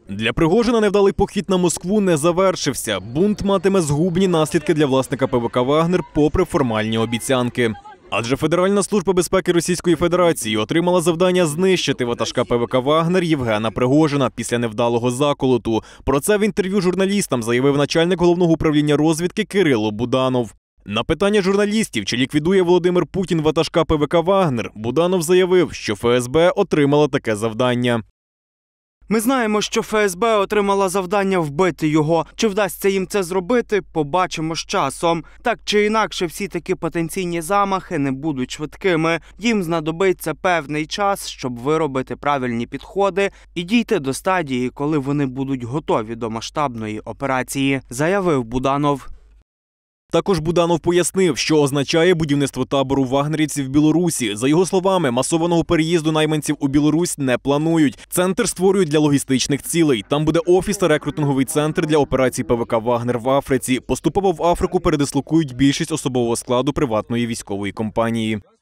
Для Пригожина невдалий похід на Москву не завершився. Бунт матиме згубні наслідки для власника ПВК «Вагнер» попри формальні обіцянки. Адже Федеральна служба безпеки Російської Федерації отримала завдання знищити ватажка ПВК «Вагнер» Євгена Пригожина після невдалого заколоту. Про це в інтерв'ю журналістам заявив начальник головного управління розвідки Кирило Буданов. На питання журналістів, чи ліквідує Володимир Путін ватажка ПВК «Вагнер», Буданов заявив, що ФСБ отримала таке завдання. Ми знаємо, що ФСБ отримала завдання вбити його. Чи вдасться їм це зробити, побачимо з часом. Так чи інакше, всі такі потенційні замахи не будуть швидкими. Їм знадобиться певний час, щоб виробити правильні підходи і дійти до стадії, коли вони будуть готові до масштабної операції, заявив Буданов. Також Буданов пояснив, що означає будівництво табору вагнерівців в Білорусі. За його словами, масованого переїзду найманців у Білорусь не планують. Центр створюють для логістичних цілей. Там буде офіс та рекрутинговий центр для операцій ПВК «Вагнер» в Африці. Поступово в Африку передислокують більшість особового складу приватної військової компанії.